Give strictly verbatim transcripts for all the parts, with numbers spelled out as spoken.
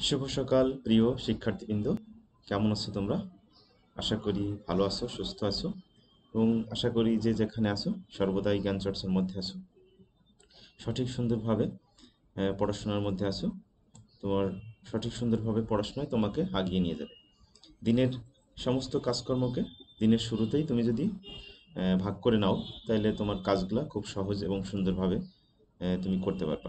শুভ সকাল প্রিয় শিক্ষার্থীবৃন্দ, কেমন আছো তোমরা? আশা করি ভালো আছো, সুস্থ আছো এবং আশা করি যে যেখানে আছো সর্বদাই জ্ঞান চর্চার মধ্যে আছো, সঠিক সুন্দরভাবে আহ, পড়াশোনার মধ্যে আছো। তোমার সঠিক সুন্দরভাবে পড়াশোনায় তোমাকে আগিয়ে নিয়ে যাবে। দিনের সমস্ত কাজকর্মকে দিনের শুরুতেই তুমি যদি আহ, ভাগ করে নাও, তাহলে তোমার কাজগুলা খুব সহজ এবং সুন্দরভাবে আহ, তুমি করতে পারবা।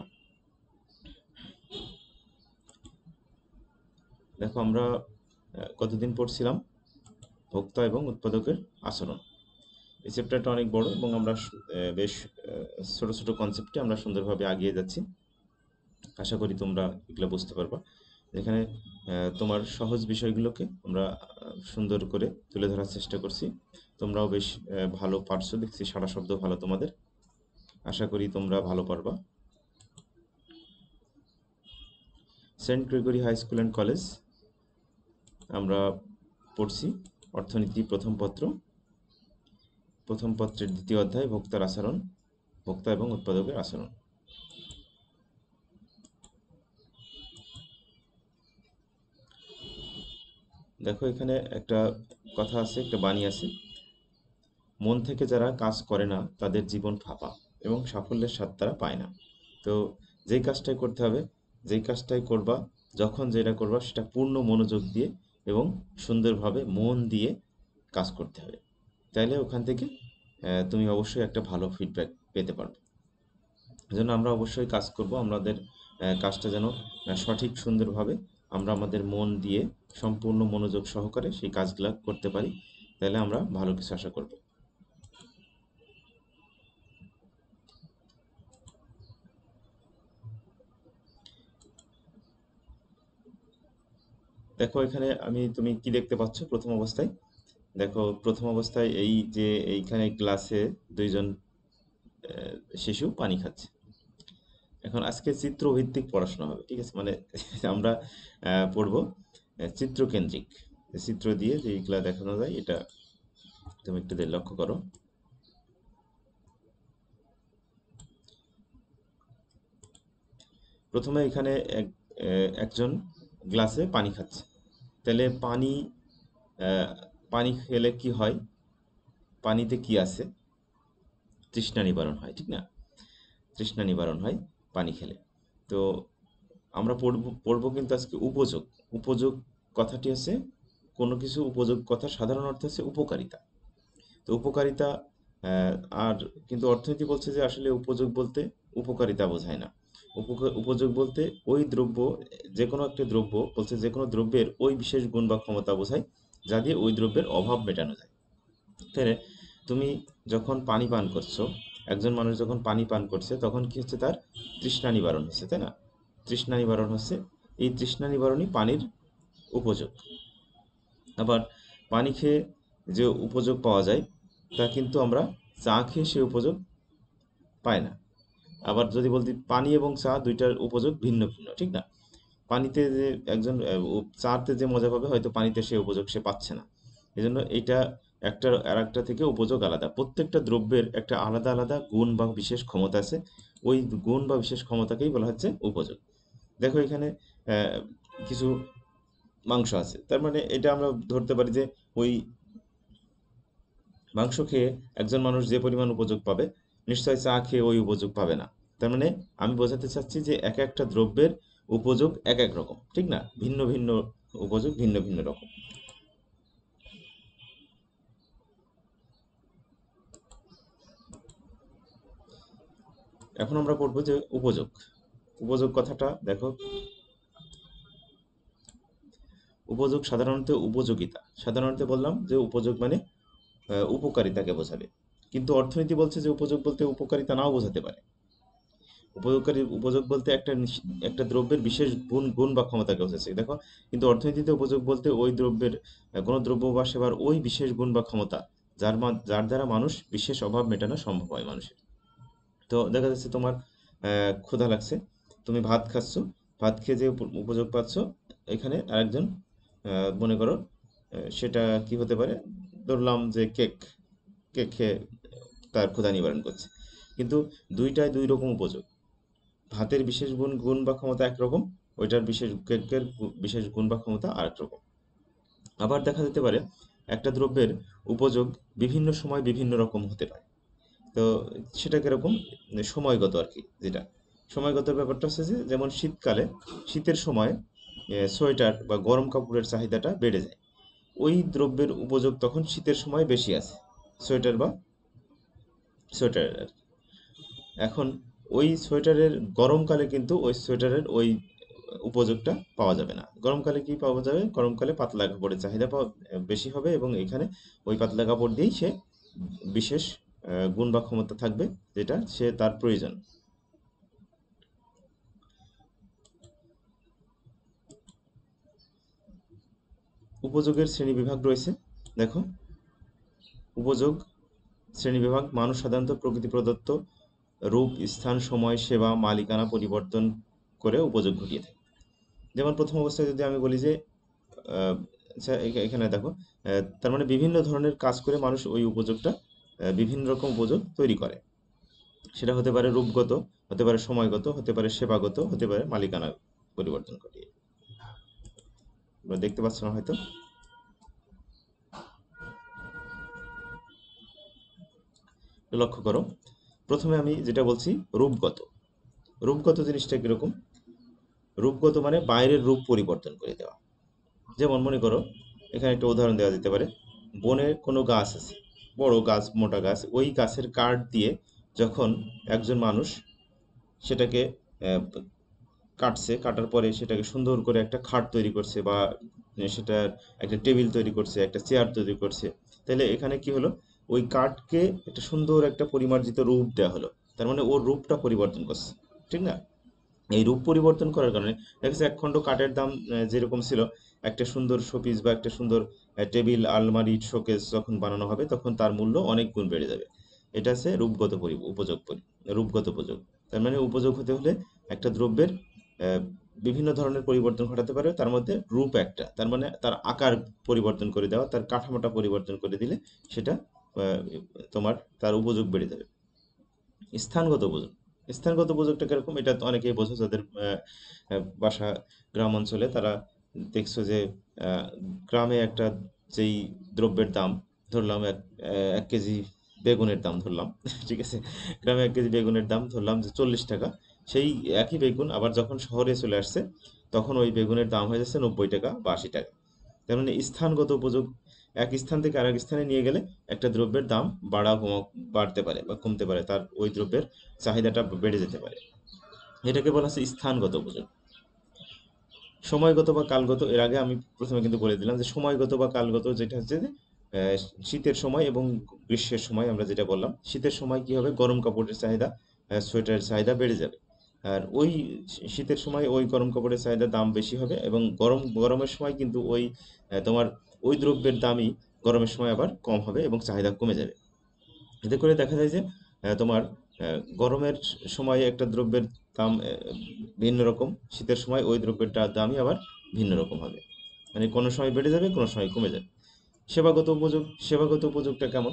দেখো, আমরা আহ, কতদিন পড়ছিলাম ভোক্তা এবং উৎপাদকের আচরণ। এই চ্যাপ্টারটা অনেক বড় এবং আমরা সু- আহ, বেশ আহ, ছোট ছোট কনসেপ্টে আমরা সুন্দরভাবে এগিয়ে যাচ্ছি। আশা করি তোমরা এগুলো বুঝতে পারবা। এখানে আহ, তোমার সহজ বিষয়গুলোকে আমরা আহ, সুন্দর করে তুলে ধরার চেষ্টা করছি। তোমরাও বেশ আহ, ভালো পারছো, দেখছি সারা শব্দ ভালো তোমাদের। আশা করি তোমরা ভালো পারবা। Saint Gregory high school and college আমরা পড়ছি অর্থনীতি প্রথম পত্র। প্রথম পত্রের দ্বিতীয় অধ্যায় ভোক্তার আচরণ, ভোক্তা এবং উৎপাদকের আচরণ। দেখো, এখানে একটা কথা আছে, একটা বাণী আছে, মন থেকে যারা কাজ করে না তাদের জীবন ফাঁপা এবং সাফল্যের স্বাদ তারা পায় না। তো যেই কাজটাই করতে হবে, যেই কাজটাই করবা, যখন যেটা করবা সেটা পূর্ণ মনোযোগ দিয়ে এবং সুন্দরভাবে মন দিয়ে কাজ করতে হবে। তাইলে ওখান থেকে আহ, তুমি অবশ্যই একটা ভালো ফিডব্যাক পেতে পারবে। এজন্য আমরা অবশ্যই কাজ করব, আমাদের আহ, কাজটা যেন আহ, সঠিক সুন্দরভাবে আমরা আমাদের মন দিয়ে সম্পূর্ণ মনোযোগ সহকারে সেই কাজগুলা করতে পারি। তাহলে আমরা ভালো কিছু আশা করব। দেখো, এখানে আমি তুমি কি দেখতে পাচ্ছ প্রথম অবস্থায়? দেখো, প্রথম অবস্থায় এই যে এইখানে গ্লাসে দুইজন আহ, শিশু পানি খাচ্ছে। এখন আজকে চিত্রভিত্তিক পড়াশোনা হবে, ঠিক আছে? মানে আমরা আহ, পড়বো আহ, চিত্রকেন্দ্রিক। চিত্র দিয়ে যে এইগুলা দেখানো যায়, এটা তুমি একটু দিয়ে লক্ষ্য করো। প্রথমে এখানে এক আহ, একজন গ্লাসে পানি খাচ্ছে। তাহলে পানি আহ, পানি খেলে কি হয়? পানিতে কি আছে? তৃষ্ণা নিবারণ হয়, ঠিক না? তৃষ্ণা নিবারণ হয় পানি খেলে। তো আমরা পড়ব পড়ব কিন্তু আজকে উপযোগ। উপযোগ কথাটি আছে, কোনো কিছু উপযোগ কথা সাধারণ অর্থ হচ্ছে উপকারিতা। তো উপকারিতা আহ, আর কিন্তু অর্থনীতি বলছে যে আসলে উপযোগ বলতে উপকারিতা বোঝায় না। উপকা- উপযোগ বলতে ওই দ্রব্য, যে কোনো একটা দ্রব্য বলছে, যে কোনো দ্রব্যের ওই বিশেষ গুণ বা ক্ষমতা বোঝায় যা দিয়ে ওই দ্রব্যের অভাব মেটানো যায়। তাহলে তুমি যখন পানি পান করছো, একজন মানুষ যখন পানি পান করছে তখন কি হচ্ছে? তার তৃষ্ণা নিবারণ হচ্ছে, তাই না? তৃষ্ণা নিবারণ হচ্ছে। এই তৃষ্ণা নিবারণই পানির উপযোগ। আবার পানি খেয়ে যে উপযোগ পাওয়া যায়, তা কিন্তু আমরা চা খেয়ে সে উপযোগ পাই না। আবার যদি বলতে পানি এবং চা দুইটার উপযোগ ভিন্ন ভিন্ন, ঠিক না? পানিতে যে একজন আহ, উ- চাতে যে মজা পাবে, হয়তো পানিতে সে উপযোগ সে পাচ্ছে না। এজন্য এটা একটা আর একটা থেকে উপযোগ আলাদা। প্রত্যেকটা দ্রব্যের একটা আলাদা আলাদা গুণ বা বিশেষ ক্ষমতা আছে। ওই গুণ বা বিশেষ ক্ষমতাকেই বলা হচ্ছে উপযোগ। দেখো, এখানে আহ, কিছু মাংস আছে, তার মানে এটা আমরা ধরতে পারি যে ওই মাংস খেয়ে একজন মানুষ যে পরিমাণ উপযোগ পাবে, নিশ্চয় চা খেয়ে ওই উপযোগ পাবে না। তার মানে আমি বোঝাতে চাচ্ছি যে এক একটা দ্রব্যের উপযোগ এক এক রকম, ঠিক না? ভিন্ন ভিন্ন উপযোগ, ভিন্ন ভিন্ন রকম। এখন আমরা পড়বো যে উপযোগ। উপযোগ কথাটা দেখো, উপযোগ সাধারণত উপযোগিতা। সাধারণত বললাম যে উপযোগ মানে আহ, উপকারিতাকে বোঝাবে। কিন্তু অর্থনীতি বলছে যে উপযোগ বলতে উপকারিতা নাও বোঝাতে পারে। উপযোগকারী উপযোগ বলতে একটা নিশ- একটা দ্রব্যের বিশেষ গুণ গুণ বা ক্ষমতাকে বোঝাচ্ছে, দেখো। কিন্তু অর্থনীতিতে উপযোগ বলতে ওই দ্রব্যের আহ, কোনো দ্রব্য বা সেবার ওই বিশেষ গুণ বা ক্ষমতা, যার মা- যার দ্বারা মানুষ বিশেষ অভাব মেটানো সম্ভব হয় মানুষের। তো দেখা যাচ্ছে তোমার আহ, ক্ষুধা লাগছে, তুমি ভাত খাচ্ছ, ভাত খেয়ে যে উপ- উপযোগ পাচ্ছ, এখানে আরেকজন আহ, মনে করো আহ, সেটা কি হতে পারে? ধরলাম যে কেক, কেক খেয়ে তার ক্ষুধা নিবারণ করছে। কিন্তু দুইটাই দুই রকম উপযোগ। ভাতের বিশেষ গুণ গুণ বা ক্ষমতা একরকম, ওইটার বিশেষ কেকের বিশেষ গুণ বা ক্ষমতা আরেক রকম। আবার দেখা যেতে পারে একটা দ্রব্যের উপযোগ বিভিন্ন সময় বিভিন্ন রকম হতে পারে। তো সেটা কিরকম, সময়গত আর কি। যেটা সময়গত ব্যাপারটা হচ্ছে যে, যেমন শীতকালে, শীতের সময় এ, সোয়েটার বা গরম কাপড়ের চাহিদাটা বেড়ে যায়। ওই দ্রব্যের উপযোগ তখন শীতের সময় বেশি আছে, সোয়েটার বা সোয়েটারের আর কি। এখন ওই সোয়েটারের গরমকালে কিন্তু ওই সোয়েটারের ওই উপযোগটা পাওয়া যাবে না। গরমকালে কি পাওয়া যাবে, গরমকালে পাতলা কাপড়ের চাহিদা পাওয়া বেশি হবে, এবং এখানে ওই পাতলা কাপড় দিয়েই সে বিশেষ আহ, গুণ বা ক্ষমতা থাকবে, যেটা সে তার প্রয়োজন। উপযোগের শ্রেণীবিভাগ রয়েছে, দেখো। উপযোগ শ্রেণীবিভাগ: মানুষ সাধারণত প্রকৃতি প্রদত্ত রূপ, স্থান, সময়, সেবা, মালিকানা পরিবর্তন করে উপযোগ ঘটিয়ে থাকে। যেমন প্রথম অবস্থায় যদি আমি বলি যে আহ, আচ্ছা, এখা- এখানে দেখো, আহ, তার মানে বিভিন্ন ধরনের কাজ করে মানুষ ওই উপযোগটা, আহ, বিভিন্ন রকম উপযোগ তৈরি করে। সেটা হতে পারে রূপগত, হতে পারে সময়গত, হতে পারে সেবাগত, হতে পারে মালিকানা পরিবর্তন ঘটিয়ে। তোমরা দেখতে পাচ্ছ না হয়তো। লক্ষ্য করো, প্রথমে আমি যেটা বলছি রূপগত। রূপগত জিনিসটা কিরকম? রূপগত মানে বাইরের রূপ পরিবর্তন করে দেওয়া। যেমন মনে করো, এখানে একটা উদাহরণ দেওয়া যেতে পারে। বনে কোনো গাছ আছে, বড় গাছ, মোটা গাছ, ওই গাছের কাঠ দিয়ে যখন একজন মানুষ সেটাকে আহ, কাটছে, কাটার পরে সেটাকে সুন্দর করে একটা খাট তৈরি করছে, বা সেটার একটা টেবিল তৈরি করছে, একটা চেয়ার তৈরি করছে, তাহলে এখানে কি হলো, ওই কাঠকে একটা সুন্দর একটা পরিমার্জিত রূপ দেওয়া হলো। তার মানে ওর রূপটা পরিবর্তন করছে, ঠিক না? এই রূপ পরিবর্তন করার কারণে দেখা যাচ্ছে এক খণ্ড কাঠের দাম আহ, যেরকম ছিল, একটা সুন্দর শোপিস বা একটা সুন্দর টেবিল, আলমারি, শোকেস যখন বানানো হবে, তখন তার মূল্য অনেক গুণ বেড়ে যাবে। এটা হচ্ছে রূপগত পরি উপযোগ পরি রূপগত উপযোগ। তার মানে উপযোগ হতে হলে একটা দ্রব্যের আহ, বিভিন্ন ধরনের পরিবর্তন ঘটাতে পারে, তার মধ্যে রূপ একটা। তার মানে তার আকার পরিবর্তন করে দেওয়া, তার কাঠামোটা পরিবর্তন করে দিলে সেটা আহ, তোমার তার উপযোগ বেড়ে যাবে। স্থানগত উপযোগ। স্থানগত উপযোগটা কিরকম, এটা তো অনেকেই বোঝো, যাদের আহ, আহ, বাসা গ্রাম অঞ্চলে, তারা দেখছো যে আহ, গ্রামে একটা যেই দ্রব্যের দাম, ধরলাম এক আহ, এক কেজি বেগুনের দাম ধরলাম ঠিক আছে, গ্রামে এক কেজি বেগুনের দাম ধরলাম যে চল্লিশ টাকা। সেই একই বেগুন আবার যখন শহরে চলে আসছে, তখন ওই বেগুনের দাম হয়ে যাচ্ছে নব্বই টাকা বা আশি টাকা। তার মানে স্থানগত উপযোগ, এক স্থান থেকে আরেক স্থানে নিয়ে গেলে একটা দ্রব্যের দাম বাড়া কমা বাড়তে পারে বা কমতে পারে, তার ওই দ্রব্যের চাহিদাটা বেড়ে যেতে পারে। এটাকে বলা হচ্ছে স্থানগত উপযোগ। সময়গত বা কালগত, এর আগে আমি প্রথমে কিন্তু বলে দিলাম যে সময়গত বা কালগত যেটা হচ্ছে যে আহ, শীতের সময় এবং গ্রীষ্মের সময়, আমরা যেটা বললাম, শীতের সময় কি হবে, গরম কাপড়ের চাহিদা, আহ, সোয়েটারের চাহিদা বেড়ে যাবে। আর ওই শীতের সময় ওই গরম কাপড়ের চাহিদার দাম বেশি হবে, এবং গরম গরমের সময় কিন্তু ওই আহ, তোমার ওই দ্রব্যের দামই গরমের সময় আবার কম হবে এবং চাহিদা কমে যাবে। এতে করে দেখা যায় যে আহ, তোমার আহ, গরমের সময় একটা দ্রব্যের দাম আহ, ভিন্ন রকম, শীতের সময় ওই দ্রব্যের দা- দামই আবার ভিন্ন রকম হবে। মানে কোনো সময় বেড়ে যাবে, কোনো সময় কমে যাবে। সেবাগত উপযোগ। সেবাগত উপযোগটা কেমন?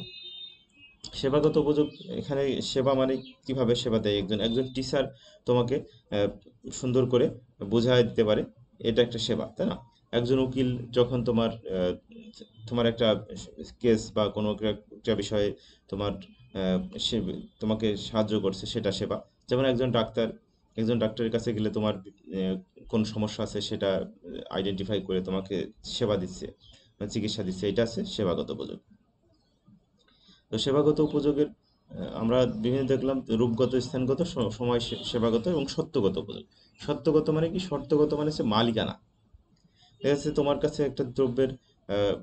সেবাগত উপযোগ, এখানে সেবা মানে কিভাবে সেবা দেয় একজন একজন টিচার তোমাকে আহ, সুন্দর করে বোঝায় দিতে পারে, এটা একটা সেবা, তাই না? একজন উকিল যখন তোমার আহ, তোমার একটা কেস বা কোনো একটা বিষয়ে তোমার আহ, সে তোমাকে সাহায্য করছে, সেটা সেবা। যেমন একজন ডাক্তার, একজন ডাক্তারের কাছে গেলে তোমার আহ, কোন সমস্যা আছে সেটা আইডেন্টিফাই করে তোমাকে সেবা দিচ্ছে, মানে চিকিৎসা দিচ্ছে, এটা আছে সেবাগত উপযোগ। তো সেবাগত উপযোগের আহ, আমরা বিভিন্ন দেখলাম রূপগত, স্থানগত, স- সময় সে- সেবাগত এবং সত্যগত উপযোগ। সত্যগত মানে কি? সত্যগত মানে হচ্ছে মালিকানা। ঠিক আছে, তোমার কাছে একটা দ্রব্যের আহ,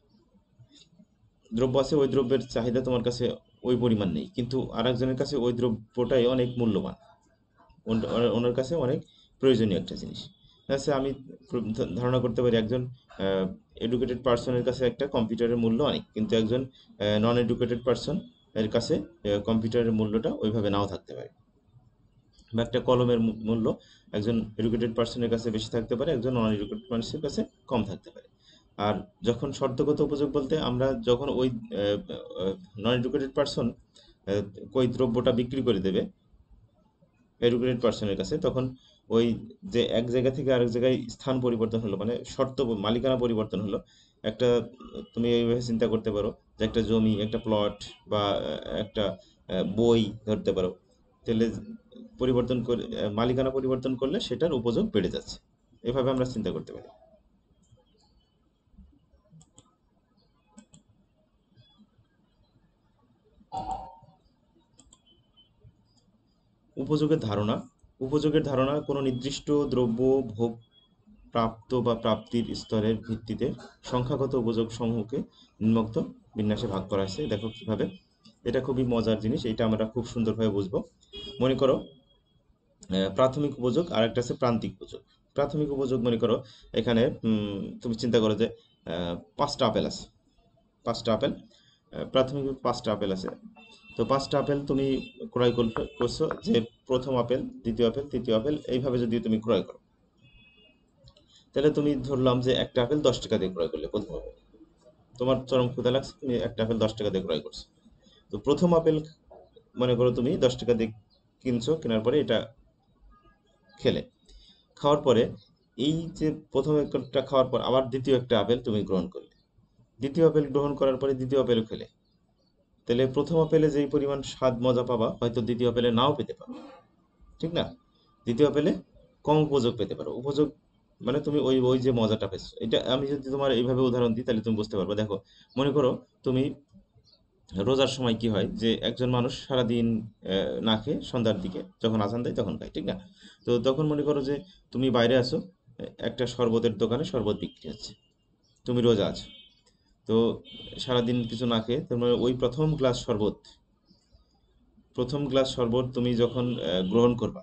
দ্রব্য আছে, ওই দ্রব্যের চাহিদা তোমার কাছে ওই পরিমাণ নেই, কিন্তু আরেকজনের কাছে ওই দ্রব্যটাই অনেক মূল্যবান, ওন- ওনার ওনার কাছে অনেক প্রয়োজনীয় একটা জিনিস। আচ্ছা, আমি প্র- ধ- ধারণা করতে পারি একজন এডুকেটেড পার্সনের কাছে একটা কম্পিউটারের মূল্য অনেক, কিন্তু একজন নন এডুকেটেড পার্সন এর কাছে কম্পিউটারের মূল্যটা ওইভাবে নাও থাকতে পারে। বা একটা কলমের মূ- মূল্য একজন এডুকেটেড পার্সনের কাছে বেশি থাকতে পারে, একজন নন এডুকেটেড মানুষের কাছে কম থাকতে পারে। আর যখন শর্তগত উপযোগ বলতে, আমরা যখন ওই নন এডুকেটেড পার্সন ওই দ্রব্যটা বিক্রি করে দেবে, এডুকেটেড পার্সনের কাছে, তখন ওই যে এক জায়গা থেকে আরেক জায়গায় স্থান পরিবর্তন হলো, মানে শর্ত মালিকানা পরিবর্তন হলো একটা, তুমি এইভাবে চিন্তা করতে পারো যে একটা জমি, একটা প্লট বা আহ, একটা আহ, বই ধরতে পারো। তাহলে পরিবর্তন করে আহ, মালিকানা পরিবর্তন করলে সেটার উপযোগ বেড়ে যাচ্ছে। এভাবে আমরা চিন্তা করতে পারি। উপযোগের ধারণা, উপযোগের ধারণা কোনো নির্দিষ্ট দ্রব্য ভোগ প্রাপ্ত বা প্রাপ্তির স্তরের ভিত্তিতে সংখ্যাগত উপযোগ সমূহকে নিম্নোক্ত বিন্যাসে ভাগ করা হয়েছে। দেখো কিভাবে, এটা খুবই মজার জিনিস, এটা আমরা খুব সুন্দরভাবে বুঝবো। মনে করো আহ, প্রাথমিক উপযোগ আর একটা আছে প্রান্তিক উপযোগ। প্রাথমিক উপযোগ মনে করো এখানে উম, তুমি চিন্তা করো যে আহ, পাঁচটা আপেল আছে, পাঁচটা আপেল, আহ, প্রাথমিক পাঁচটা আপেল আছে। তো পাঁচটা আপেল তুমি ক্রয় করতে করছো, যে প্রথম আপেল, দ্বিতীয় আপেল, তৃতীয় আপেল, এইভাবে যদি তুমি ক্রয় করো, তাহলে তুমি ধরলাম যে একটা আপেল দশ টাকা দিয়ে ক্রয় করলে প্রথম আপেল। তোমার চরম ক্ষুধা লাগছে, তুমি একটা আপেল দশ টাকা দিয়ে ক্রয় করছো। তো প্রথম আপেল মনে করো তুমি দশ টাকা দিয়ে কিনছো, কেনার পরে এটা খেলে, খাওয়ার পরে এই যে প্রথম একটা খাওয়ার পর আবার দ্বিতীয় একটা আপেল তুমি গ্রহণ করলে, দ্বিতীয় আপেল গ্রহণ করার পরে দ্বিতীয় আপেলও খেলে, তাহলে প্রথম আপেলে যেই পরিমাণ স্বাদ মজা পাবা হয়তো দ্বিতীয় আপেলে নাও পেতে পারো, ঠিক না? দ্বিতীয় আপেলে কম উপযোগ পেতে পারো। উপযোগ মানে তুমি ওই ওই যে মজাটা পেয়েছো, এটা আমি যদি তোমার এইভাবে উদাহরণ দিই তাহলে তুমি বুঝতে পারবে। দেখো, মনে করো তুমি রোজার সময় কি হয় যে একজন মানুষ সারাদিন আহ, না খেয়ে সন্ধ্যার দিকে যখন আজান দেয় তখন খায়, ঠিক না? তো তখন মনে করো যে তুমি বাইরে আছো, একটা শরবতের দোকানে শরবত বিক্রি হচ্ছে, তুমি রোজা আছো, তো সারাদিন কিছু না খেয়ে তোমার ওই প্রথম গ্লাস শরবত, প্রথম গ্লাস শরবত তুমি যখন আহ, গ্রহণ করবা,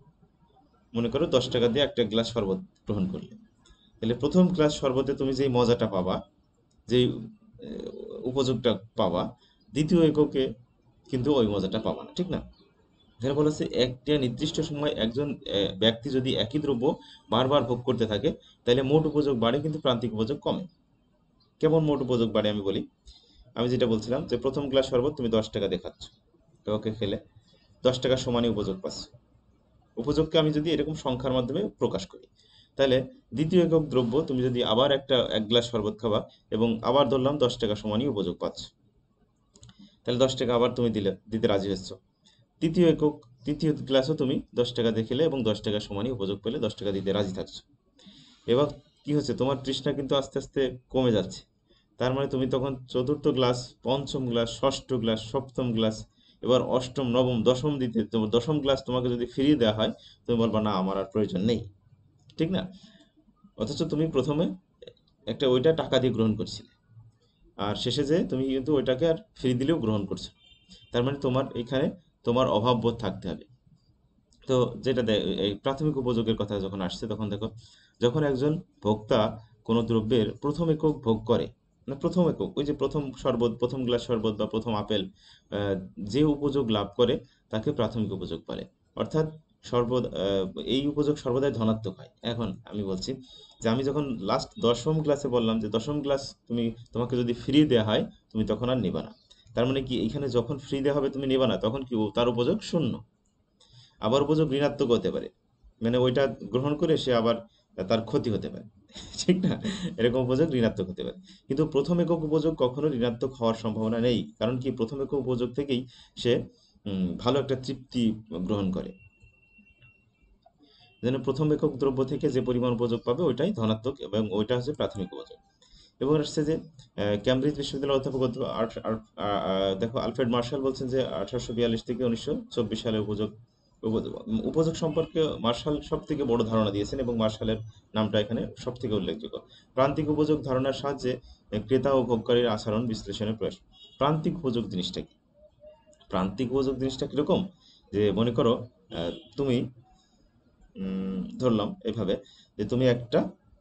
মনে করো দশ টাকা দিয়ে একটা গ্লাস শরবত গ্রহণ করলে, তাহলে প্রথম গ্লাস শরবতে তুমি যেই মজাটা পাবা, যেই আহ, উপযোগটা পাবা, দ্বিতীয় এককে কিন্তু ওই মজাটা পাবা না, ঠিক না? এখানে বলা হচ্ছে একটা নির্দিষ্ট সময় একজন আহ, ব্যক্তি যদি একই দ্রব্য বারবার ভোগ করতে থাকে, তাহলে মোট উপযোগ বাড়ে কিন্তু প্রান্তিক উপযোগ কমে। কেমন মোট উপযোগ বাড়ে আমি বলি। আমি যেটা বলছিলাম যে প্রথম গ্লাস শরবত তুমি দশ টাকা দিয়ে খাচ্ছ, ওকে খেলে দশ টাকা সমানই উপযোগ পাচ্ছ। উপযোগকে আমি যদি এরকম সংখ্যার মাধ্যমে প্রকাশ করি, তাহলে দ্বিতীয় একক দ্রব্য তুমি যদি আবার একটা এক গ্লাস শরবত খাবা এবং আবার ধরলাম দশ টাকা সমানই উপযোগ পাচ্ছ, তাহলে দশ টাকা আবার তুমি দিলে, দিতে রাজি হচ্ছ। তৃতীয় একক, তৃতীয় গ্লাসও তুমি দশ টাকা দিয়ে খেলে এবং দশ টাকা সমানই উপযোগ পেলে দশ টাকা দিতে রাজি থাকছো। এবার কি হচ্ছে, তোমার তৃষ্ণা কিন্তু আস্তে আস্তে কমে যাচ্ছে। তার মানে তুমি তখন চতুর্থ গ্লাস, পঞ্চম গ্লাস, ষষ্ঠ গ্লাস, সপ্তম গ্লাস, এবার অষ্টম, নবম, দশম দিতে, তোমার দশম গ্লাস তোমাকে যদি ফিরিয়ে দেওয়া হয়, তুমি বলবা না আমার আর প্রয়োজন নেই, ঠিক না? অথচ তুমি প্রথমে একটা ওইটা টাকা দিয়ে গ্রহণ করছিলে, আর শেষে যে তুমি কিন্তু ওইটাকে আর ফ্রি দিলেও গ্রহণ করছো। তার মানে তোমার এখানে তোমার অভাববোধ থাকতে হবে। তো যেটা দে- এই প্রাথমিক উপযোগের কথা যখন আসছে তখন দেখো, যখন একজন ভোক্তা কোনো দ্রব্যের প্রথম একক ভোগ করে, মানে প্রথম একক, ওই যে প্রথম শরবত, প্রথম গ্লাস শরবত বা প্রথম আপেল, আহ, যে উপযোগ লাভ করে তাকে প্রাথমিক উপযোগ বলে। অর্থাৎ সর্বদ আহ, এই উপযোগ সর্বদাই ধনাত্মক হয়। এখন আমি বলছি যে আমি যখন লাস্ট দশম গ্লাসে বললাম যে দশম গ্লাস তুমি, তোমাকে যদি ফ্রি দেওয়া হয় তুমি তখন আর নেবা না। তার মানে কি, এখানে যখন ফ্রি দেওয়া হবে তুমি নেবা না, তখন কি ও- তার উপযোগ শূন্য। আবার উপযোগ ঋণাত্মক হতে পারে, মানে ওইটা গ্রহণ করে সে আবার তার ক্ষতি হতে পারে ঠিক না? এরকম উপযোগ ঋণাত্মক হতে পারে। কিন্তু প্রথম একক উপযোগ কখনো ঋণাত্মক হওয়ার সম্ভাবনা নেই, কারণ কি প্রথম একক উপযোগ থেকেই সে উম, ভালো একটা তৃপ্তি গ্রহণ করে। যেন প্রথম একক দ্রব্য থেকে যে পরিমাণ উপযোগ পাবে ওইটাই ধনাত্মক এবং ওইটা হচ্ছে প্রাথমিক উপযোগ। এবং আসছে যে আহ, ক্যামব্রিজ বিশ্ববিদ্যালয়ের অধ্যাপক অধ্যাপক আর্ট- আর্ট- আ- আ- দেখো আলফ্রেড মার্শাল বলছেন যে আঠারোশো বিয়াল্লিশ থেকে উনিশশো চব্বিশ সালে উপযোগ, উপ- উপযোগ সম্পর্কে মার্শাল সব থেকে বড় ধারণা দিয়েছেন এবং মার্শালের নামটা এখানে সব থেকে উল্লেখযোগ্য। প্রান্তিক উপযোগ ধারণার সাহায্যে আহ, ক্রেতা ও ভোগকারীর আচরণ বিশ্লেষণের প্রয়াস। প্রান্তিক উপযোগ জিনিসটা কি? প্রান্তিক উপযোগ জিনিসটা কিরকম, যে মনে করো আহ, তুমি উম, ধরলাম এভাবে যে তুমি একটা,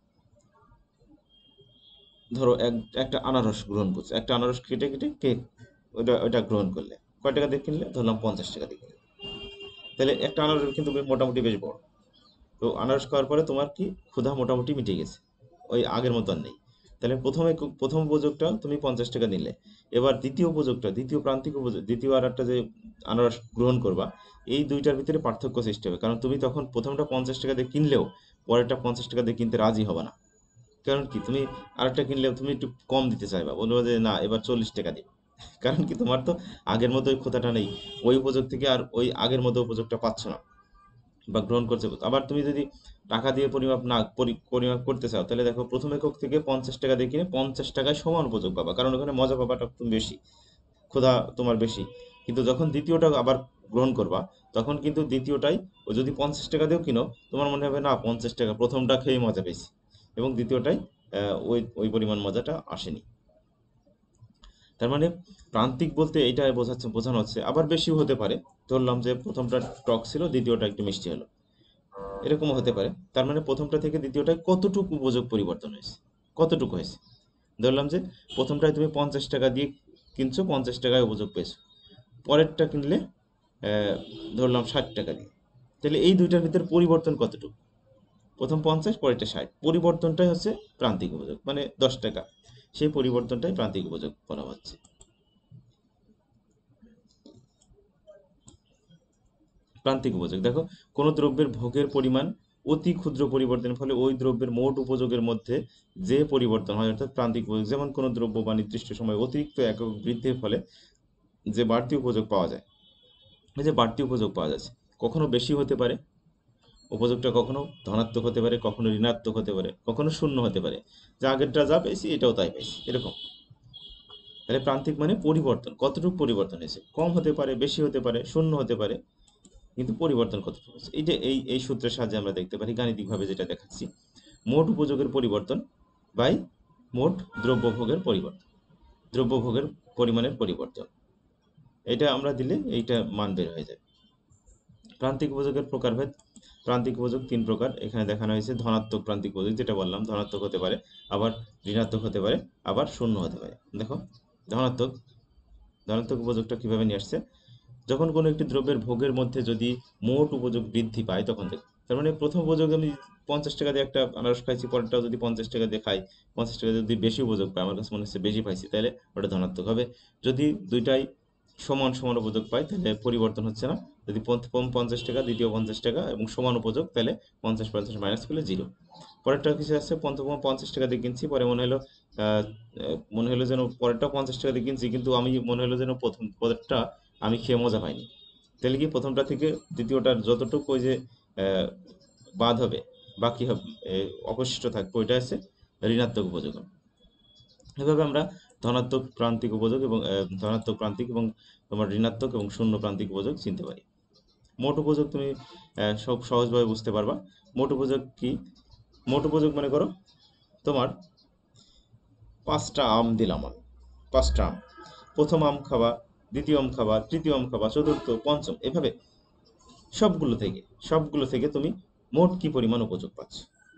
ধরো এক একটা আনারস গ্রহণ করছো, একটা আনারস কেটে কেটে কেক, ওইটা ওইটা গ্রহণ করলে কয় টাকা দিয়ে কিনলে, ধরলাম পঞ্চাশ টাকা দিয়ে কিনলে, তাহলে একটা আনারস কিন্তু বেশ মোটামুটি বেশ বড়। তো আনারস খাওয়ার পরে তোমার কি ক্ষুধা মোটামুটি মিটে গেছে, ওই আগের মতো আর নেই। তাহলে প্রথমে প্রথম উপযোগটা তুমি পঞ্চাশ টাকা নিলে, এবার দ্বিতীয় উপযোগটা, দ্বিতীয় প্রান্তিক উপযোগ, দ্বিতীয় আর একটা যে আনারস গ্রহণ করবা, এই দুইটার ভিতরে পার্থক্য সৃষ্টি হবে। কারণ তুমি তখন প্রথমটা পঞ্চাশ টাকা দিয়ে কিনলেও পরেরটা পঞ্চাশ টাকা দিয়ে কিনতে রাজি হবে না। কারণ কি, তুমি আরেকটা কিনলেও তুমি একটু কম দিতে চাইবা, বলবো যে না এবার চল্লিশ টাকা দিই। কারণ কি, তোমার তো আগের মতো ওই ক্ষুধাটা নেই, ওই উপযোগ থেকে আর ওই আগের মতো উপযোগটা পাচ্ছ না বা গ্রহণ করছে। আবার তুমি যদি টাকা দিয়ে পরিমাপ না পরি- পরিমাপ করতে চাও, তাহলে দেখো প্রথম একক থেকে পঞ্চাশ টাকা দিয়ে কিনে পঞ্চাশ টাকায় সমান উপযোগ পাবা, কারণ ওখানে মজা পাবাটা তুমি বেশি, ক্ষুধা তোমার বেশি। কিন্তু যখন দ্বিতীয়টা আবার গ্রহণ করবা, তখন কিন্তু দ্বিতীয়টাই ও যদি পঞ্চাশ টাকা দিয়েও কিনো, তোমার মনে হবে না পঞ্চাশ টাকা প্রথমটা খেয়ে মজা পেয়েছি, এবং দ্বিতীয়টাই আহ, ওই ওই পরিমাণ মজাটা আসেনি। তার মানে প্রান্তিক বলতে এইটা বোঝাচ্ছে, বোঝানো হচ্ছে আবার বেশিও হতে পারে। ধরলাম যে প্রথমটা টক ছিল, দ্বিতীয়টা একটু মিষ্টি হলো, এরকমও হতে পারে। তার মানে প্রথমটা থেকে দ্বিতীয়টায় কতটুকু উপযোগ পরিবর্তন হয়েছে, কতটুকু হয়েছে। ধরলাম যে প্রথমটায় তুমি পঞ্চাশ টাকা দিয়ে কিনছো, পঞ্চাশ টাকায় উপযোগ পেয়েছো, পরেরটা কিনলে আহ, ধরলাম ষাট টাকা দিয়ে। তাহলে এই দুইটার ভিতরে পরিবর্তন কতটুকু, প্রথম পঞ্চাশ পরেরটা ষাট, পরিবর্তনটাই হচ্ছে প্রান্তিক উপযোগ, মানে দশ টাকা, সেই পরিবর্তনটাই প্রান্তিক উপযোগ বলা হচ্ছে। প্রান্তিক উপযোগ দেখো, কোনো দ্রব্যের ভোগের পরিমাণ অতি ক্ষুদ্র পরিবর্তনের ফলে ওই দ্রব্যের মোট উপযোগের মধ্যে যে পরিবর্তন হয়, অর্থাৎ প্রান্তিক উপযোগ। যেমন কোনো দ্রব্য বা নির্দিষ্ট সময় অতিরিক্ত একক বৃদ্ধির ফলে যে বাড়তি উপযোগ পাওয়া যায়, এই যে বাড়তি উপযোগ পাওয়া যাচ্ছে, কখনো বেশি হতে পারে উপযোগটা, কখনো ধনাত্মক হতে পারে, কখনো ঋণাত্মক হতে পারে, কখনো শূন্য হতে পারে, যে আগেরটা যা পেয়েছি এটাও তাই পেয়েছি, এরকম। তাহলে প্রান্তিক মানে পরিবর্তন, কতটুকু পরিবর্তন হয়েছে, কম হতে পারে, বেশি হতে পারে, শূন্য হতে পারে, কিন্তু পরিবর্তন কতটুকু হচ্ছে। এই যে এই এই সূত্রের সাহায্যে আমরা দেখতে পারি গাণিতিকভাবে যেটা দেখাচ্ছি, মোট উপযোগের পরিবর্তন বাই মোট দ্রব্যভোগের পরিবর্তন, দ্রব্যভোগের পরিমাণের পরিবর্তন, এটা আমরা দিলে এইটা মান বের হয়ে যায়। প্রান্তিক উপযোগের প্রকারভেদ, প্রান্তিক উপযোগ তিন প্রকার এখানে দেখানো হয়েছে। ধনাত্মক প্রান্তিক উপযোগ, যেটা বললাম ধনাত্মক হতে পারে, আবার ঋণাত্মক হতে পারে, আবার শূন্য হতে পারে। দেখো ধনাত্মক, ধনাত্মক উপযোগটা কিভাবে নিয়ে আসছে, যখন কোনো একটি দ্রব্যের ভোগের মধ্যে যদি মোট উপযোগ বৃদ্ধি পায় তখন দেখো। তার মানে প্রথম উপযোগ আমি পঞ্চাশ টাকা দিয়ে একটা আনারস খাইছি, পরেরটাও যদি পঞ্চাশ টাকা দিয়ে খাই, পঞ্চাশ টাকা যদি বেশি উপযোগ পাই, আমার কাছে মনে হচ্ছে বেশি পাইছি, তাহলে ওটা ধনাত্মক হবে। যদি দুইটাই সমান সমান উপযোগ পাই তাহলে পরিবর্তন হচ্ছে না। যদি প্রথম পঞ্চাশ টাকা, দ্বিতীয় পঞ্চাশ টাকা এবং সমান উপযোগ, তাহলে পঞ্চাশ পঞ্চাশ মাইনাস করলে জিরো। পরেরটা কিছু আসছে, প্রথম পঞ্চাশ টাকা দিয়ে কিনছি, পরে মনে হলো আহ, আহ, মনে হলো যেন পরেরটা পঞ্চাশ টাকা দিয়ে কিনছি, কিন্তু আমি মনে হলো যেন প্রথম পরেরটা আমি খেয়ে মজা পাইনি। তাহলে কি প্রথমটা থেকে দ্বিতীয়টার যতটুকু ওই যে আহ, বাদ হবে, বাকি হবে, এ, অবশিষ্ট থাকবে, ওইটা আছে ঋণাত্মক উপযোগ। এভাবে আমরা ধনাত্মক প্রান্তিক উপযোগ এবং আহ, ধনাত্মক প্রান্তিক এবং তোমার ঋণাত্মক এবং শূন্য প্রান্তিক উপযোগ চিনতে পারি। মোট উপযোগ তুমি আহ, সব সহজভাবে বুঝতে পারবা। মোট উপযোগ কি, মোট উপযোগ মনে করো তোমার পাঁচটা আম দিলাম আমি, পাঁচটা আম, প্রথম আম খাবা, দ্বিতীয় আম খাবা, তৃতীয় আম খাবা, চতুর্থ, পঞ্চম, এভাবে সবগুলো থেকে, সবগুলো থেকে তুমি মোট কি পরিমাণ উপযোগ পাচ্ছ,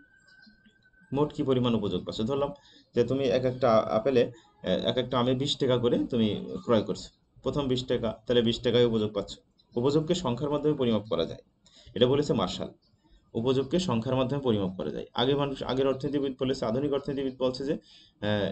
মোট কি পরিমাণ উপযোগ পাচ্ছ। ধরলাম যে তুমি এক একটা আপেলে আহ, এক একটা আমে বিশ টাকা করে তুমি ক্রয় করছো, প্রথম বিশ টাকা, তাহলে বিশ টাকায় উপযোগ পাচ্ছ। উপযোগকে সংখ্যার মাধ্যমে পরিমাপ করা যায়, এটা বলেছে মার্শাল। উপযোগকে সংখ্যার মাধ্যমে পরিমাপ করা যায়। আগে মানুষ, আগের অর্থনীতিবিদ বলেছে, আধুনিক অর্থনীতিবিদ বলছে যে আহ,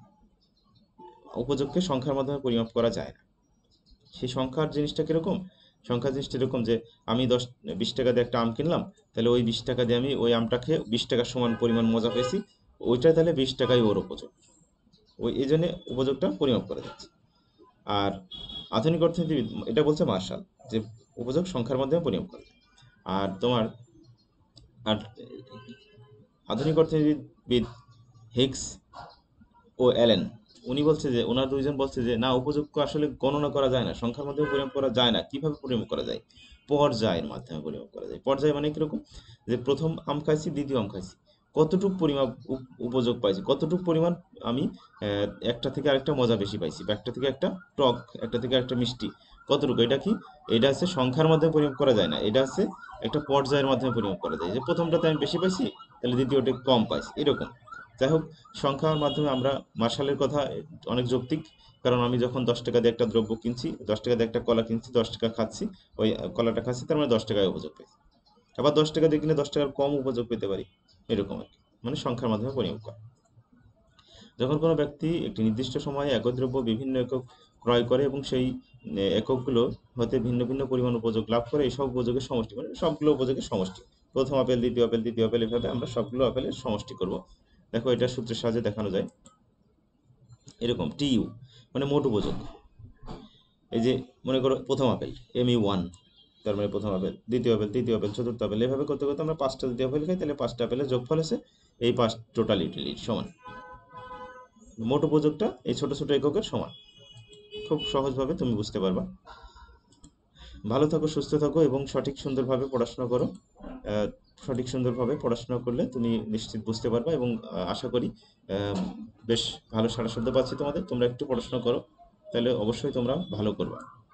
উপযোগকে সংখ্যার মাধ্যমে পরিমাপ করা যায় না। সেই সংখ্যার জিনিসটা কিরকম, সংখ্যার জিনিসটা এরকম যে আমি দশ বিশ টাকা দিয়ে একটা আম কিনলাম, তাহলে ওই বিশ টাকা দিয়ে আমি ওই আমটা খেয়ে বিশ টাকার সমান পরিমাণ মজা পেয়েছি, ওইটা তাহলে বিশ টাকাই ওর উপযোগ, ওই এই জন্যে উপযোগটা পরিমাপ করা যাচ্ছে। আর আধুনিক অর্থনীতিবিদ এটা বলছে মার্শাল, যে উপযোগ সংখ্যার মাধ্যমে পরিমাপ করা যায়। আর তোমার আর আধুনিক অর্থনীতিবিদ হিগস ও অ্যালেন, উনি বলছে যে, ওনার দুইজন বলছে যে না, উপযোগকে আসলে গণনা করা যায় না, সংখ্যার মাধ্যমে পরিমাপ করা যায় না। কিভাবে পরিমাপ করা যায়, পর্যায়ের মাধ্যমে পরিমাপ করা যায়। পর্যায় মানে কিরকম, যে প্রথম আম খাইছি, দ্বিতীয় আম খাইছি, কতটুক পরিমাপ উপ- উপযোগ পাইছি, কতটুক পরিমাণ আমি আহ, একটা থেকে আরেকটা মজা বেশি পাইছি, বা একটা থেকে একটা টক, একটা থেকে একটা মিষ্টি, কতটুকু, এটা কি, এটা হচ্ছে সংখ্যার মাধ্যমে পরিমাপ করা যায় না, এটা হচ্ছে একটা পর্যায়ের মাধ্যমে পরিমাপ করা যায়। যে প্রথমটাতে আমি বেশি পাইছি, তাহলে দ্বিতীয়টা কম পাইছি, এরকম। যাই হোক, সংখ্যার মাধ্যমে আমরা, মার্শালের কথা অনেক যৌক্তিক। কারণ আমি যখন দশ টাকা দিয়ে একটা দ্রব্য কিনছি, দশ টাকা দিয়ে একটা কলা কিনছি, দশ টাকা খাচ্ছি, ওই কলাটা খাচ্ছি, তার মানে দশ টাকায় উপযোগ পেয়েছি। আবার দশ টাকা দিয়ে কিনে দশ টাকার কম উপযোগ পেতে পারি, এরকম আর কি। মানে সংখ্যার মাধ্যমে পরিমাপ করা। যখন কোনো ব্যক্তি একটি নির্দিষ্ট সময়ে একই দ্রব্য বিভিন্ন একক ক্রয় করে এবং সেই এ, এককগুলো হতে ভিন্ন ভিন্ন পরিমাণ উপযোগ লাভ করে, এই সব উপযোগের সমষ্টি, মানে সবগুলো উপযোগের সমষ্টি। প্রথম আপেল, দ্বিতীয় আপেল, তৃতীয় আপেল, এভাবে আমরা সবগুলো আপেলের সমষ্টি করব। দেখো এটা সূত্রের সাহায্যে দেখানো যায় এরকম। টিইউ মানে মোট উপযোগ। এই যে মনে করো প্রথম আপেল এম ইউ ওয়ান, তার মানে প্রথম আপেল, দ্বিতীয় আপেল, তৃতীয় আপেল, চতুর্থ আপেল, এভাবে করতে করতে আমরা পাঁচটা যদি আপেল খাই তাহলে পাঁচটা আপেলের যোগফল আছে এই পাঁচ টোটাল ইউটিলিটি সমান মোট উপযোগটা এই ছোট ছোট এককের সমান। খুব সহজভাবে তুমি বুঝতে পারবা। ভালো থাকো, সুস্থ থাকো এবং সঠিক সুন্দরভাবে পড়াশোনা করো। আহ, সঠিক সুন্দরভাবে পড়াশোনা করলে তুমি নিশ্চিত বুঝতে পারবা এবং আহ, আশা করি আহ, বেশ ভালো সাড়া শব্দ পাচ্ছি তোমাদের। তোমরা একটু পড়াশোনা করো, তাহলে অবশ্যই তোমরা ভালো করবা।